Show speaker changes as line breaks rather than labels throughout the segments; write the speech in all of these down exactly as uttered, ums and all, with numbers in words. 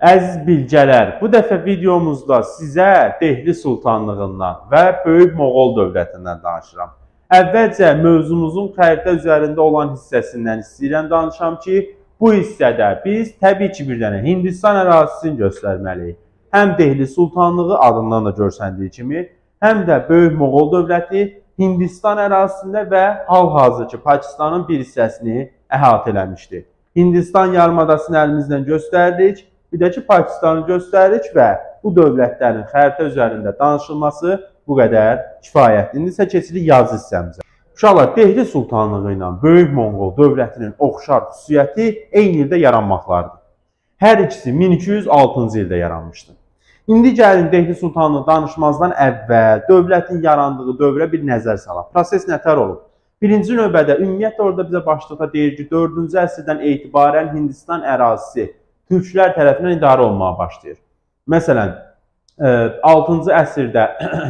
Əziz bilgələr, bu dəfə videomuzda sizə Dehli Sultanlığından və Böyük Moğol dövlətindən danışıram. Əvvəlcə mövzumuzun xəritə üzərində olan hissəsindən istəyirəm danışam ki, bu hissədə biz təbii ki bir dənə Hindistan ərazisini göstərməliyik. Həm Dehli Sultanlığı adından da görsəndiyi kimi, həm də Böyük Moğol dövləti Hindistan ərazisində və hal-hazırki Pakistanın bir hissəsini əhatə eləmişdir. Hindistan yarımadasını əlimizdən göstərdik. Bir də ki, Pakistanı göstəririk və bu dövlətlərin xəritə üzərində danışılması bu qədər kifayətdir. İndi isə keçirik yazı hissəmizə. Uşaqlar, Dehli Sultanlığı ilə Böyük Moğol dövlətinin oxşar xüsusiyyəti eyni ildə yaranmaqlardır. Hər ikisi min iki yüz altıncı ildə yaranmışdır. İndi gəlin Dehli Sultanlığı danışmazdan əvvəl dövlətin yarandığı dövrə bir nəzər salaq. Proses nətər olub? Birinci növbədə ümumiyyətlə orada bizə başlıqda deyir ki, dördüncü əsrdən etibarən Hindistan ərazisi Türklər tərəfindən idarə olmağa başlayır. Məsələn, altıncı əsrdə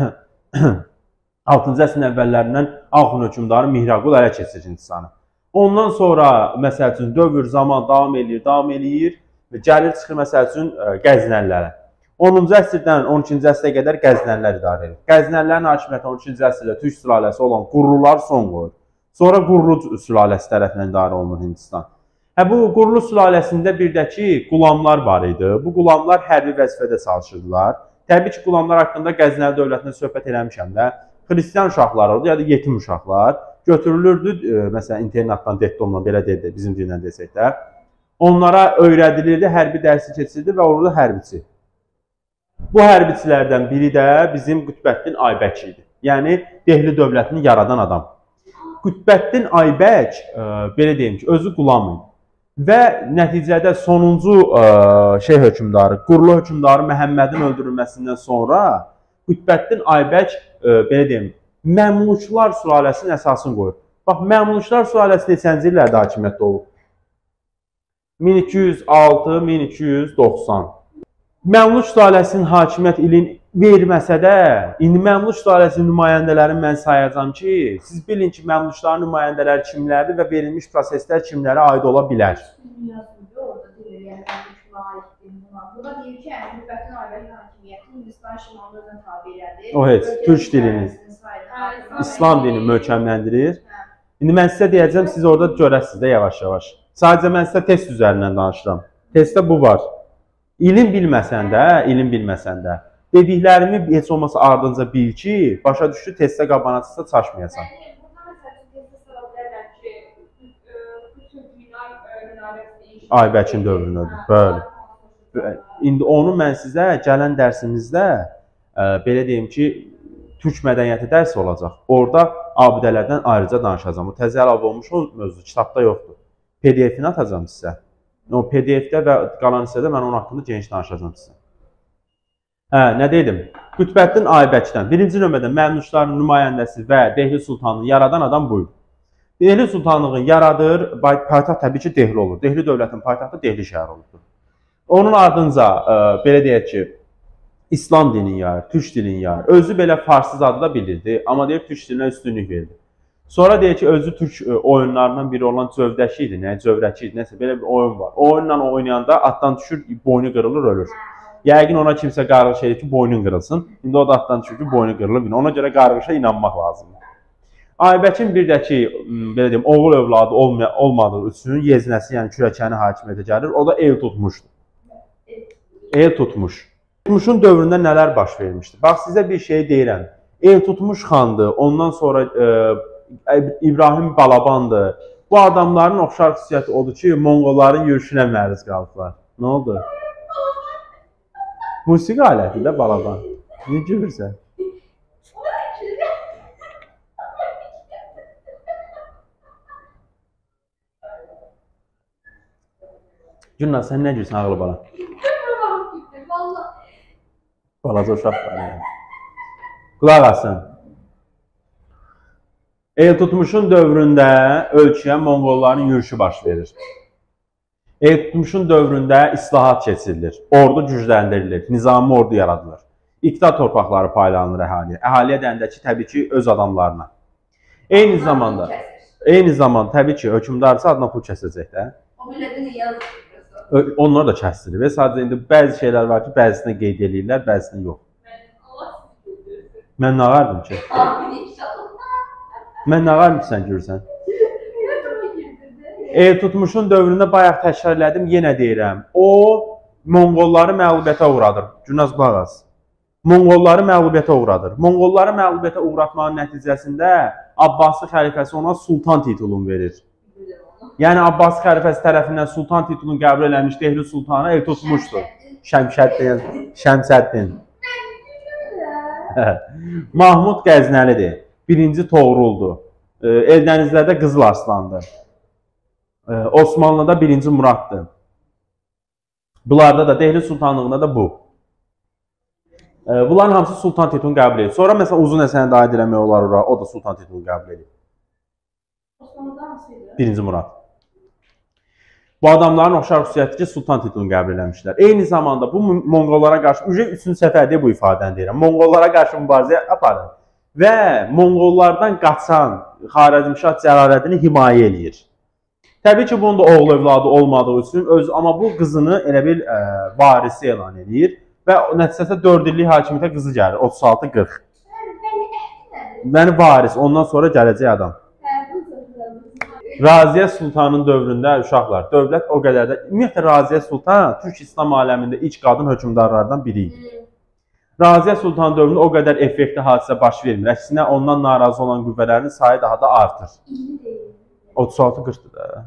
altıncı əsrin əvvəllərindən Axund hökmdarı Mihraqul ələ keçirir Hindistanı. Ondan sonra məsəl üçün dövr zaman davam eləyir, davam eləyir və gəlir çıxır məsəl üçün Qəznəlilərə. onuncu əsrdən on ikinci əsrə qədər Qəznəlilər idarə edir. Qəznəlilərin hakimiyyəti on ikinci əsrdə Türk sülaləsi olan Qurlular son qoyur. Sonra Qurlu sülaləsi tərəfindən idarə olunur Hindistan. Hə, bu Qurlu sülaləsində bir də ki, qulamlar var idi. Bu qulamlar hərbi vəzifədə çalışırdılar. Təbii ki, qulamlar haqqında Qəznəli dövlətində söhbət eləmişəm də, xristiyan uşaqlar oldu, ya da yetim uşaqlar götürülürdü, e, məsələn, internatdan, detdomla, belə deyildi, bizim dillə desək də. Onlara öyrədilirdi, hərbi dərsi keçirdi və orada hərbiçi. Bu hərbiçilərdən biri də bizim Qütbəddin Aybək idi. Yəni, Dehli dövlətini yaradan adam. Qütbəddin Aybək, e, belə deyim ki, özü qulam idi. Və nəticədə sonuncu ə, şey hökmdarı, Qurlu hökmdarı Məhəmmədin öldürülməsindən sonra Qütbəddin Aybək, ə, belə deyim, Məmluklar sülaləsinin əsasını qoyur. Bax, Məmluklar sülaləsi neçənci illərdə hakimiyyətdə olub? min iki yüz altı min iki yüz doxsan. Məmluk sülaləsinin hakimiyyət ilin verməsə də, indi Məmluk sülaləsinin nümayəndələrini mən sayacağam ki, siz bilin ki, Məmlukların nümayəndələri kimlərdir və verilmiş proseslər kimlərə aid ola bilər. O heç, Türk dilini, İslam dilini möhkəmləndirir. İndi mən sizə deyəcəm, siz orada görəsiniz də yavaş-yavaş. Sadəcə mən sizə test üzərindən danışıram. Testdə bu var. İlim bilməsən də, ilim bilməsən də, dediklərimi heç olmasa ardınca bil ki, başa düşdü, testdə qabanatsa çaşmayasan. Aybəkin dövrünədir, bəli. İndi onu mən sizə gələn dərsimizdə, ə, belə deyim ki, Türk mədəniyyəti dərsi olacaq. Orada abidələrdən ayrıca danışacağım. O təzə əlavə olmuş o mövzu, kitabda yoxdur. P D F-ini atacağım sizə. O P D F-də və qalan hissədə mən onun haqqında geniş danışacağım sizə. Hə, nə dedim? Qütbəddin Aybəkdən birinci növbədə Məmlukların nümayəndəsi və Dehli Sultanlığını yaradan adam buyur. Dehli Sultanlığını yaradır, paytaxt təbii ki Dehli olur. Dehli dövlətinin paytaxtı Dehli şəhəri olurdu. Onun ardınca, ə, belə deyək ki, İslam dilini yayır, Türk dilini yayır. Özü belə farsız adı da bilirdi, amma deyir Türk dilinə üstünlük verdi. Sonra deyir ki, özü Türk oyunlarından biri olan Cövdəki idi, nə, Cövrəki idi, nəsə belə bir oyun var. O oyunla oynayanda atdan düşür, boynu qırılır, ölür. Yəqin ona kimsə qarğış edir ki, boynun qırılsın. İndi o da atdan düşür ki, boynu qırılır. Ona görə qarğışa inanmaq lazımdır. Aybəkin bir də ki, belə deyim, oğul övladı olmadığı üçün yeznəsi, yəni kürəkəni hakimiyyətə gəlir. O da el tutmuşdur. El tutmuş. Tutmuşun dövründə nələr baş vermişdir? Bax, sizə bir şey deyirəm. El tutmuş xandır, ondan sonra e, İbrahim Balabandır. Bu adamların oxşar xüsusiyyəti odur ki, Monqolların yürüşünə məruz qalıblar. Nə oldu? Musiqi aləti də Balaban. Niyə gülürsən? Gülnaz, sən nə gülsən ağlı bala? Balaca uşaq var yəni. Qulaq asın. El tutmuşun dövründə ölkəyə Monqolların yürüşü baş verir. El tutmuşun dövründə islahat keçirilir, ordu gücləndirilir, nizami ordu yaradılır. İqta torpaqları paylanır əhaliyə. Əhaliyə dəndə ki, təbii ki, öz adamlarına. Eyni zamanda, eyni zamanda təbii ki, hökmdarsa adına pul kəsəcək də. Onlar da kəsdirir və sadəcə indi bəzi şeylər var ki, bəzisinə qeyd edirlər, bəzisinə yox. Mən nə ağardım ki? Mən nə ağardım ki, sən görürsən? Eltutmuşun dövründə bayaq təkrar elədim, yenə deyirəm. O, Monqolları məğlubiyyətə uğradır. Günaz Bağaz. Monqolları məğlubiyyətə uğradır. Monqolları məğlubiyyətə uğratmanın nəticəsində Abbasi xəlifəsi ona sultan titulunu verir. Yəni, Abbasi xəlifəsi tərəfindən sultan titulunu qəbul eləmiş Dehli sultanı el tutmuşdur. Şəmşəddin. Şəmsəddin. Mahmud Qəznəlidir. Birinci Toğruldur. Eldənizlərdə Qızıl Arslandır. Osmanlıda birinci Muraddır. Bunlarda da, Dehli sultanlığında da bu. Bunların hamısı sultan titulunu qəbul edir. Sonra məsələn Uzun Həsəni də aid eləmək olar ora, o da sultan titulunu qəbul edir.
Osmanlıda hansıydı?
Birinci Murad. Bu adamların oxşar xüsusiyyəti ki, sultan titulunu qəbul eləmişlər. Eyni zamanda bu Monqollara qarşı, ücə üçüncü səfərdə bu ifadəni deyirəm, Monqollara qarşı mübarizə aparır və Monqollardan qaçan Xarəzmşah Cəlaləddini himayə eləyir. Təbii ki, bunun da oğul övladı olmadığı üçün, öz, amma bu qızını elə bir ə, varisi elan edir və nəticəsində dörd illik hakimiyyətə qızı gəlir, otuz altı qırx. Yəni varis, ondan sonra gələcək adam. Raziyə Sultanın dövründə uşaqlar, dövlət o qədər də, ümumiyyətlə Raziyə Sultan Türk İslam aləmində ilk qadın hökmdarlardan biri idi. Raziyə Sultan dövründə o qədər effektiv hadisə baş vermir. Əksinə ondan narazı olan qüvvələrin sayı daha da artır. otuz altı qırxdır da.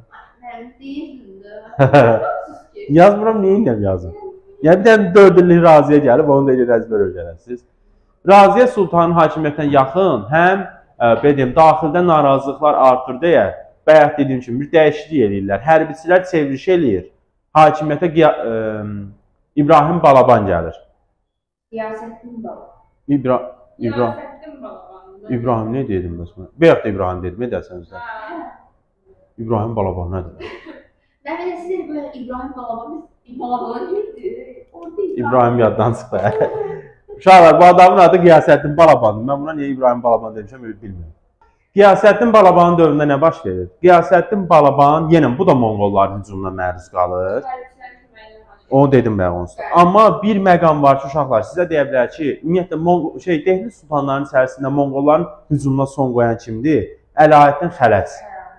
Yazmıram, neyinlə yazım? Yəni bir dənə dörd illik Raziyə gəlib, onu da elə rəzbər öyrənəsiniz. Raziyə Sultanın hakimiyyətinə yaxın həm bedim, daxildə narazılıqlar artır deyə, bayaq dediyim kimi bir dəyişiklik eləyirlər. Hərbiçilər çevriliş eləyir. Hakimiyyətə ə, İbrahim Balaban gəlir.
Qiyasəddin Balaban.
İbra İbra İbrahim nə dedim bəs? Bayaq da İbrahim dedim, nə dərsənizdə? İbrahim Balaban nədir?
Mən belə sizə böyle İbrahim Balaban, biz Balaban'a girdi.
İbrahim yaddan çıxdı. Uşaqlar, bu adamın adı Qiyasəddin Balabandır. Mən buna niyə İbrahim Balaban demişəm, bilmirəm. Qiyasəddin Balabanın dövründə nə baş verir? Qiyasəddin Balaban, yenə bu da Monqolların hücumuna məruz qalır. Onu dedim mən onsuz. Amma bir məqam var ki, uşaqlar, sizə deyə bilər ki, ümumiyyətlə şey, Dehli sultanların içərisində Monqolların hücumuna son qoyan kimdir? Əlahəddin Xələc.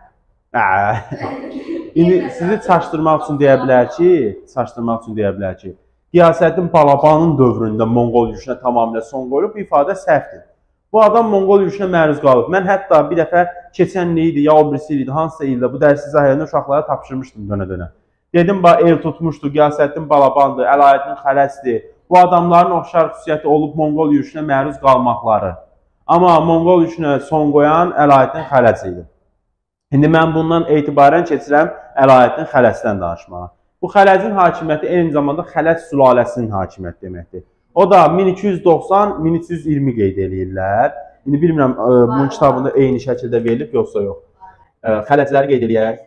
İndi sizi çaşdırmaq üçün deyə bilər ki, çaşdırmaq üçün deyə bilər ki, Qiyasəddin Balabanın dövründə Monqol yürüşünə tamamilə son qoyulub, bu ifadə səhvdir. Bu adam Monqol yürüşünə məruz qalıb. Mən hətta bir dəfə keçən il idi, ya o birisi il idi, hansısa ildə bu dərsi izah edəndə uşaqlara tapşırmışdım dönə-dönə. Dedim, el tutmuşdu, Qiyasəddin Balabandır, Əlahəddin Xələsdir. Bu adamların oxşar xüsusiyyəti olub Monqol yürüşünə məruz qalmaqları. Amma Monqol yürüşünə son qoyan Əlahəddin Xələs idi. İndi mən bundan etibarən keçirəm Əlahəddin Xələsdən danışmağa. Bu Xələzin hakimiyyəti eyni zamanda Xələz sülaləsinin hakimiyyəti deməkdir. O da min iki yüz doxsan min üç yüz iyirmi qeyd eləyirlər. İndi bilmirəm, bunun kitabında eyni şəkildə verilib, yoxsa yox. Xələzləri qeyd eləyək.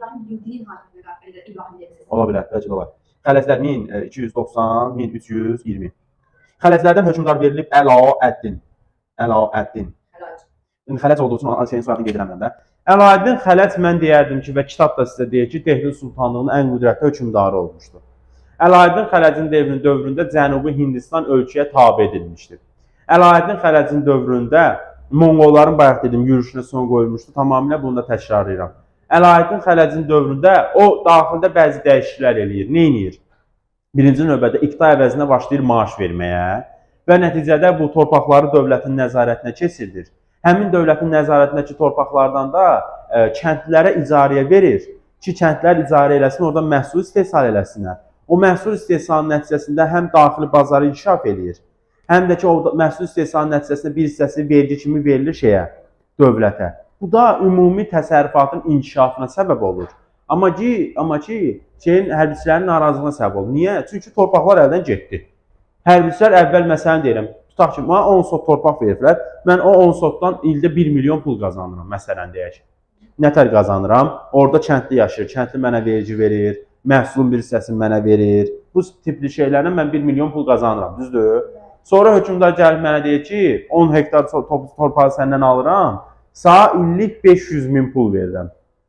Ola bilər, bəlkə də olar. Xələzlər min iki yüz doxsan min üç yüz iyirmi. Xələzlərdən hökmdar verilib Əlahəddin. Əlahəddin. Xələc olduğu üçün şeyin soyadını qeyd eləmirəm də. Əlahəddin Xələc mən deyərdim ki, və kitab da sizə deyir ki, Dehli sultanlığının ən qüdrətli hökmdarı olmuşdur. Əlahəddin Xələcin dövründə Cənubi Hindistan ölkəyə tabe edilmişdir. Əlahəddin Xələcin dövründə Monqolların bayaq dedim yürüşünə son qoyulmuşdu. Tamamilə bunu da təkrarlayıram. Əlahəddin Xələcin dövründə o daxildə bəzi dəyişikliklər eləyir. Nə eləyir? Birinci növbədə iqta əvəzinə başlayır maaş verməyə və nəticədə bu torpaqları dövlətin nəzarətinə keçirdir. Həmin dövlətin nəzarətindəki torpaqlardan da ə, kəndlərə icarəyə verir ki, kəndlər icarə eləsin, orada məhsul istehsal eləsinlər. O məhsul istehsalının nəticəsində həm daxili bazarı inkişaf eləyir, həm də ki, o məhsul istehsalının nəticəsində bir hissəsi vergi kimi verilir şeyə, dövlətə. Bu da ümumi təsərrüfatın inkişafına səbəb olur. Amma ki, amma ki şeyin, hərbiçilərin narazılığına səbəb olur. Niyə? Çünki torpaqlar əldən getdi. Hərbiçilər əvvəl məsələni deyirəm, tutaq ki, mənə on sot torpaq veriblər, mən o on sotdan ildə bir milyon pul qazanıram, məsələn deyək. Nətər qazanıram? Orada kəndli yaşayır, kəndli mənə vergi verir, məhsulun bir hissəsini mənə verir. Bu tipli şeylərlə mən bir milyon pul qazanıram, düzdür? Sonra hökmdar gəlib mənə deyir ki, on hektar torpağı səndən alıram, sağa illik beş yüz min pul verirəm.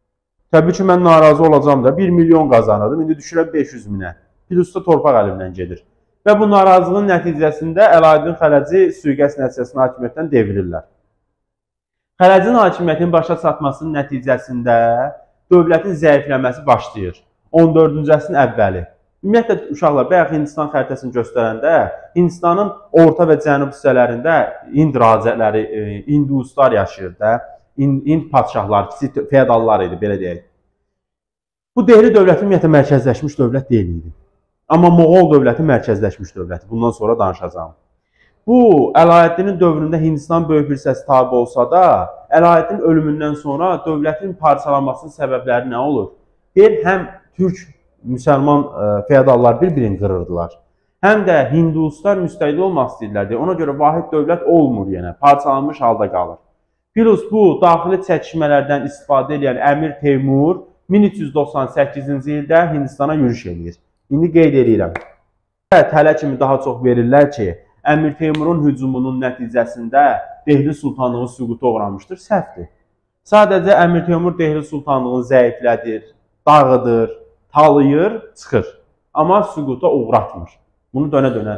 Təbii ki, mən narazı olacam da bir milyon qazanırdım. İndi düşürəm beş yüz minə. Plus da torpaq əlimdən gedir. Və bu narazılığın nəticəsində Əlaəddin Xələci sui-qəsd nəticəsində hakimiyyətdən devrilirlər. Xələcin hakimiyyətin başa çatmasının nəticəsində dövlətin zəifləməsi başlayır. on dördüncü əsrin əvvəli. Ümumiyyətlə, uşaqlar, bayaq Hindistan xəritəsini göstərəndə Hindistanın orta və cənub hissələrində Hind racələri, Hinduslar yaşayır da, Hind padşahları, kiçik feodallar idi, belə deyək. Bu Dehli dövləti ümumiyyətlə mərkəzləşmiş dövlət deyil idi. Amma Moğol dövləti mərkəzləşmiş dövləti. Bundan sonra danışacağım. Bu, Əlaəddinin dövründə Hindistan böyük bir hissəsi tabi olsa da, Əlaəddin ölümündən sonra dövlətin parçalanmasının səbəbləri nə olur? Bir, həm Türk müsəlman feodallar bir-birini qırırdılar. Həm də Hinduslar müstəqil olmaq istəyirlər. Ona görə vahid dövlət olmur yenə, parçalanmış halda qalır. Plus bu, daxili çəkişmələrdən istifadə edən Əmir Teymur min üç yüz doxsan səkkizinci ildə Hindistana yürüş edir. İndi qeyd edirəm. Tələ kimi daha çox verirlər ki, Əmir Teymurun hücumunun nəticəsində Dehli Sultanlığı süquta uğramışdır, səhvdir. Sadəcə Əmir Teymur Dehli Sultanlığını zəiflədir, dağıdır, talayır, çıxır. Amma süquta uğratmır. Bunu dönə-dönə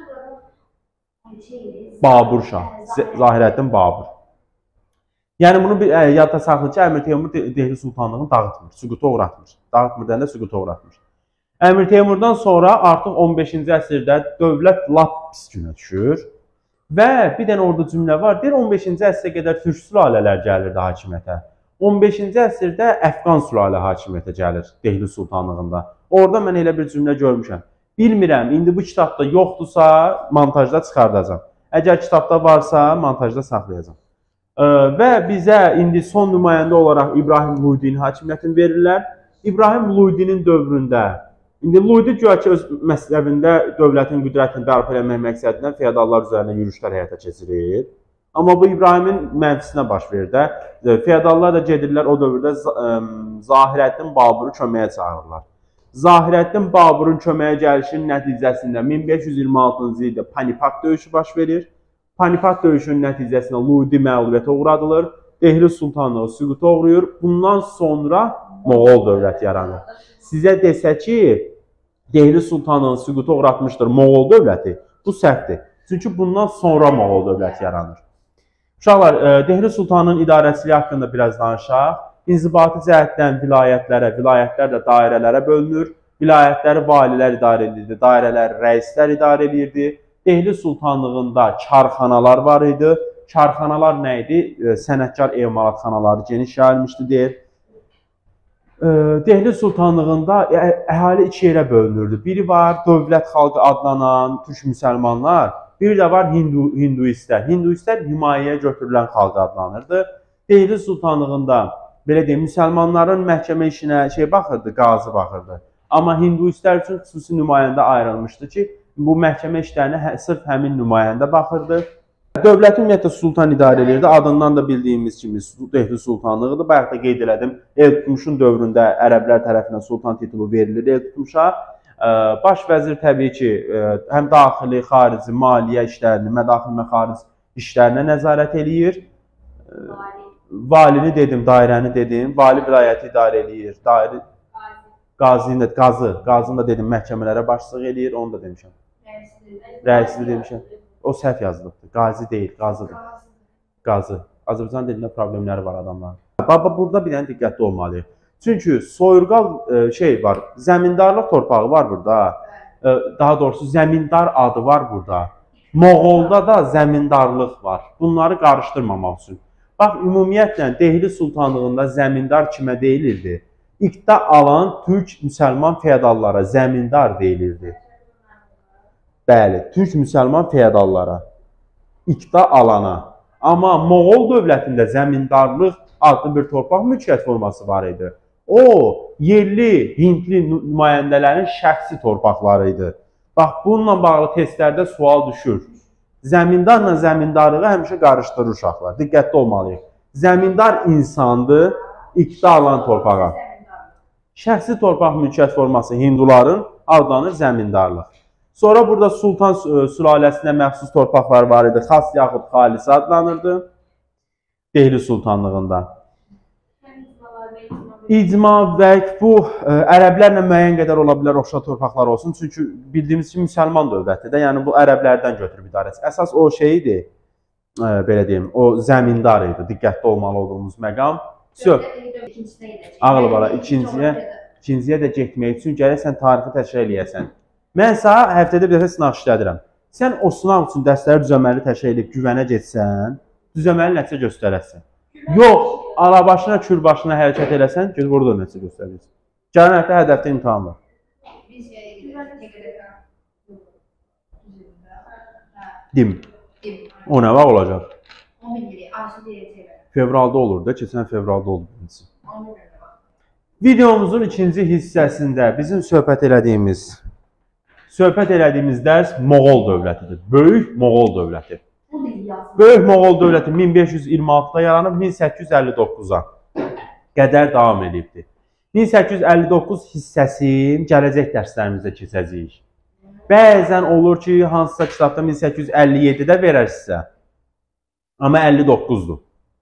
Babur Şah, Zahirəddin Babur. Yəni bunu bir yadda saxlayın ki, Əmir Teymur Dehli Sultanlığını dağıtmır, süquta uğratmır. Dağıtmır deyəndə süquta uğratmır. Əmir Teymurdan sonra artıq on beşinci əsrdə dövlət lap pis günə düşür. Və bir dənə orada cümlə var, deyir on beşinci əsrə qədər türk sülalələr gəlirdi hakimiyyətə. on beşinci əsrdə Əfqan sülalə hakimiyyətə gəlir Dehli Sultanlığında. Orada mən elə bir cümlə görmüşəm. Bilmirəm, indi bu kitabda yoxdursa, montajda çıxardacam. Əgər kitabda varsa, montajda saxlayacam. Və bizə indi son nümayəndə olaraq İbrahim Luydinin hakimiyyətini verirlər. İbrahim Luydinin dövründə, indi Luydi güya ki, öz məsləbində dövlətin qüdrətini bərpa eləmək məqsədindən feodallar üzərində yürüşlər həyata keçirir. Amma bu İbrahimin mənfisinə baş verir də. Feodallar da gedirlər o dövrdə Zahirəddin Baburu köməyə çağırırlar. Zahirəddin Baburun köməyə gəlişinin nəticəsində min beş yüz iyirmi altıncı ildə Panipat döyüşü baş verir. Panipat döyüşünün nəticəsində Luydi məğlubiyyətə uğradılır. Dehli Sultanlığı süquta uğrayır. Bundan sonra Moğol dövləti yaranır. Sizə desə ki, Dehli Sultanlığını süquta uğratmışdır Moğol dövləti, bu səhvdir. Çünki bundan sonra Moğol dövləti yaranır. Uşaqlar, Dehli Sultanın idarəçiliyi haqqında biraz danışaq. İnzibati cəhətdən vilayətlərə, vilayətlər də dairələrə bölünür. Vilayətləri valilər idarə edirdi, dairələri rəislər idarə edirdi. Dehli Sultanlığında karxanalar var idi. Karxanalar nə idi? Sənətkar emalatxanaları geniş yayılmışdı deyir. Dehli Sultanlığında əhali iki yerə bölünürdü. Biri var dövlət xalqı adlanan türk müsəlmanlar, biri də var Hindu, Hinduistlər. Hinduistlər himayəyə götürülən xalq adlanırdı. Dehli Sultanlığında belə deyim, müsəlmanların məhkəmə işinə şey baxırdı, qazi baxırdı. Amma Hinduistlər üçün xüsusi nümayəndə ayrılmışdı ki, bu məhkəmə işlərinə sırf həmin nümayəndə baxırdı. Dövləti ümumiyyətlə sultan idarə edirdi. Adından da bildiyimiz kimi Dehli Sultanlığıdır. Bayaq da qeyd elədim. Eltutmuşun dövründə ərəblər tərəfindən sultan titulu verilir Eltutmuşa. Baş vəzir təbii ki, həm daxili, xarici, maliyyə işlərini, mədaxil məxaric işlərinə nəzarət eləyir. Valini dedim, dairəni dedim. Vali vilayəti idarə eləyir. Dairi qazini də, qazı, qazını da dedim, məhkəmələrə başçılıq eləyir. Onu da demişəm. Rəisli demişəm. O səhv yazılıbdır. Qazi deyil, qazıdır. Qazı. Azərbaycan dilində problemləri var adamların. Baba, burada bir dənə diqqətli olmalıyıq. Çünki soyurqal şey var, zəmindarlıq torpağı var burada. Daha doğrusu zəmindar adı var burada. Moğolda da zəmindarlıq var. Bunları qarışdırmamaq üçün. Bax, ümumiyyətlə Dehli Sultanlığında zəmindar kimə deyilirdi? İqta alan türk müsəlman feodallara zəmindar deyilirdi. Bəli, türk müsəlman feodallara, iqta alana. Amma Moğol dövlətində zəmindarlıq adlı bir torpaq mülkiyyət forması var idi. O, yerli, hindli nümayəndələrin şəxsi torpaqları idi. Bax, bununla bağlı testlərdə sual düşür. Zəmindarla zəmindarlığı həmişə qarışdırır uşaqlar. Diqqətli olmalıyıq. Zəmindar insandır, iqta alan torpağa. Şəxsi torpaq mülkiyyət forması hinduların adlanır zəmindarlıq. Sonra burada Sultan sülaləsinə məxsus torpaqlar var idi. Xas yaxud xalis adlanırdı Dehli Sultanlığında. icma vəq bu ə, ərəblərlə müəyyən qədər ola bilər oxşar torpaqlar olsun. Çünki bildiyimiz kimi müsəlman dövlətidir də, yəni bu ərəblərdən götürüb idarəsi. Əsas o şeydi, ə, belə deyim, o zəmindar idi, diqqətli olmalı olduğumuz məqam. Söz. Ağlı bala, ikinciyə, ikinciyə də getmək üçün gərək sən tarixi təşkil eləyəsən. Mən sənə həftədə bir dəfə sınaq işlədirəm. Sən o sınaq üçün dərsləri düzəməli təşkil edib güvənə getsən, düzəməli nəticə göstərəsən. Yox, alabaşına, kürbaşına hərəkət eləsən, göz burada nəticə göstərirsən. Gələn həftə hədəfdə imtahan var. Dim. O nə vaxt olacaq? Fevralda olur da, keçən fevralda oldu. Videomuzun ikinci hissəsində bizim söhbət elədiyimiz söhbət elədiyimiz dərs Moğol dövlətidir. Böyük Moğol dövləti. Böyük Moğol dövləti min beş yüz iyirmi altıda yaranıb min səkkiz yüz əlli doqquza qədər davam edibdir. min səkkiz yüz əlli doqquz hissəsini gələcək dərslərimizdə keçəcəyik. Bəzən olur ki, hansısa kitabda min səkkiz yüz əlli yeddidə verər sizə. Amma əlli doqquzdur.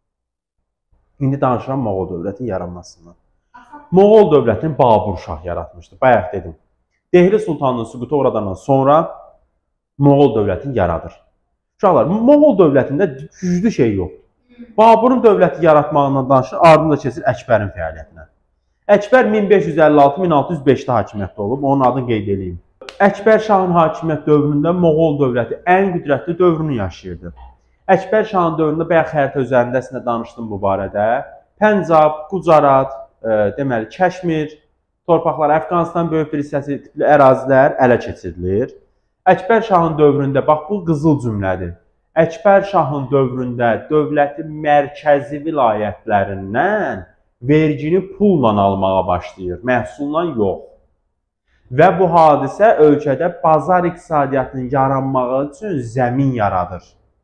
İndi danışıram Moğol dövlətinin yaranmasından. Moğol dövlətini Babur Şah yaratmışdı. Bayaq dedim. Dehli Sultanının süqutu oradan sonra Moğol dövlətini yaradır. Uşaqlar, Moğol dövlətində güclü şey yoxdur. Baburun dövləti yaratmağından danışır, ardında keçir Əkbərin fəaliyyətinə. Əkbər min beş yüz əlli altı min altı yüz beşdə hakimiyyətdə olub, onun adını qeyd edeyim. Əkbər Şahın hakimiyyət dövründə Moğol dövləti ən qüdrətli dövrünü yaşayırdı. Əkbər Şahın dövründə bayaq xəritə üzərindəsində danışdım bu barədə. Pəncab, Qucarat, e, deməli Kəşmir, torpaqlar, Əfqanistan böyük bir hissəsi tipli ərazilər ələ keçirilir. Əkbər Şahın dövründə, bax bu qızıl cümlədir. Əkbər Şahın dövründə dövlətin mərkəzi vilayətlərindən vergini pulla almağa başlayır, məhsuldan yox. Və bu hadisə ölkədə bazar iqtisadiyyatının yaranmağı üçün zəmin yaradır.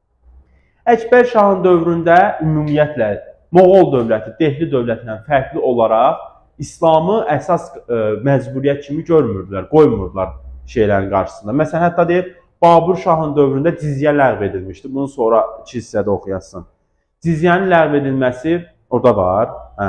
Əkbər Şahın dövründə ümumiyyətlə Moğol dövləti, Dehli dövlətindən fərqli olaraq İslamı əsas ə, məcburiyyət kimi görmürdülər, qoymurdular şeylərin qarşısında. Məsələn, hətta deyib, Babur Şahın dövründə cizyə ləğv edilmişdi. Bunu sonra iki hissədə oxuyasın. Cizyənin ləğv edilməsi orada var. Hə.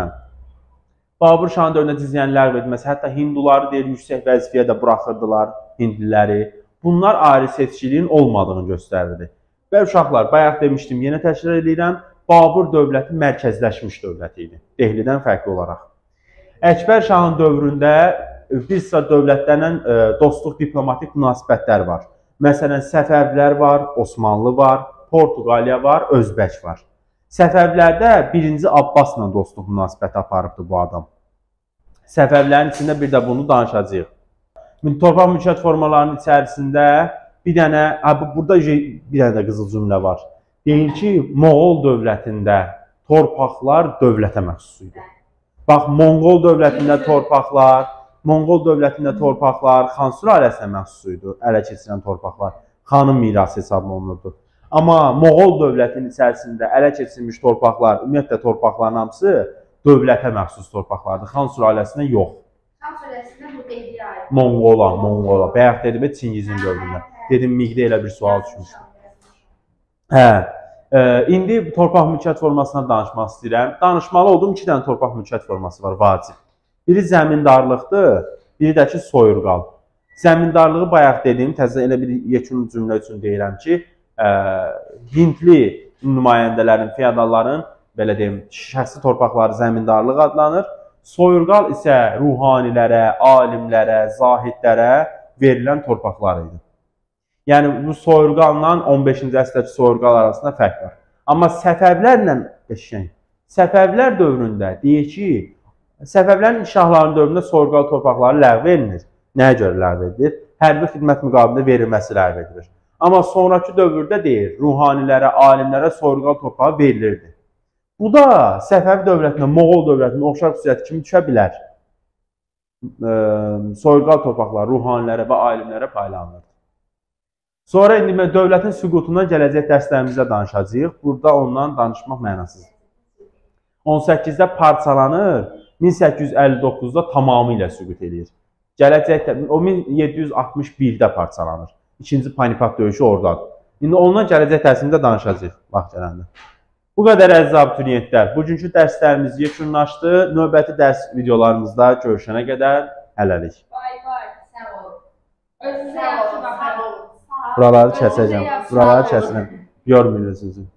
Babur Şahın dövründə cizyənin ləğv edilməsi, hətta hinduları deyir, yüksək vəzifəyə də buraxırdılar, hindliləri. Bunlar ayrı seçkiliyin olmadığını göstərirdi. Və uşaqlar, bayaq demişdim, yenə təşkil edirəm, Babur dövləti mərkəzləşmiş dövlət idi, Dehlidən fərqli olaraq. Əkbər Şahın dövründə bir sıra dövlətlərlə dostluq, diplomatik münasibətlər var. Məsələn, Səfəvilər var, Osmanlı var, Portuqaliya var, Özbək var. Səfəvlərdə birinci Abbasla dostluq münasibəti aparıbdı bu adam. Səfəvlərin içində bir də bunu danışacağıq. Torpaq mülkiyyət formalarının içərisində bir dənə, burada bir dənə də qızıl cümlə var. Deyil ki, Moğol dövlətində torpaqlar dövlətə məxsus idi. Bax, Monqol dövlətində torpaqlar, Monqol dövlətində torpaqlar Xan sülaləsinə məxsus idi, ələ keçirilən torpaqlar. Xanın mirası hesab olunurdu. Amma Moğol dövlətinin içərisində ələ keçirilmiş torpaqlar, ümumiyyətlə torpaqların hamısı dövlətə məxsus torpaqlardır. Xan sülaləsinə yox.
Xan sülaləsində bu Dehliyə aid.
Monqola, Monqola. Bayaq dedim, Çingizin dövründə. Dedim, Miqdə elə bir sual düşmüşdü. Hə. E, indi torpaq mülkiyyət formasına danışmaq istəyirəm. Danışmalı olduğum iki dənə torpaq mülkiyyət forması var, vacib. Biri zəmindarlıqdır, biri də ki soyurqal. Zəmindarlığı bayaq dedim, təzə elə bir yekun cümlə üçün deyirəm ki, e, Hindli nümayəndələrin, feodalların, belə deyim, şəxsi torpaqları zəmindarlıq adlanır. Soyurqal isə ruhanilərə, alimlərə, zahidlərə verilən torpaqlar idi. Yəni, bu soyurqalla on beşinci əsrdəki soyurqal arasında fərq var. Amma Səfəvlərlə eşkən, Səfəvlər dövründə deyək ki, Səfəvlərin şahların dövründə soyurqal torpaqları ləğv edilir. Nəyə görə ləğv edilir? Hərbi xidmət müqabilində verilməsi ləğv edilir. Amma sonraki dövrdə deyir, ruhanilərə, alimlərə soyurqal torpağı verilirdi. Bu da Səfəvi dövlətinə, Moğol dövlətinə oxşar xüsusiyyəti kimi düşə bilər. E, soyurqal torpaqları ruhanilərə və alimlərə paylanılır. Sonra indi dövlətin süqutundan gələcək dərslərimizdə danışacağıq. Burada ondan danışmaq mənasızdır. on səkkizdə parçalanır, min səkkiz yüz əlli doqquzda tamamilə süqut edir. Gələcək, o min yeddi yüz altmış birdə parçalanır. İkinci Panipat döyüşü oradadır. İndi ondan gələcək dərsimizdə danışacağıq vaxt gələndə. Bu qədər əziz abituriyentlər, bugünkü dərslərimiz yekunlaşdı. Növbəti dərs videolarımızda görüşənə qədər hələlik.
Bay bay. Sağ olun. Özünüzə yaxşı baxın.
Buraları kəsəcəm. Buraları kəsəcəm. Görməyin özünüzü.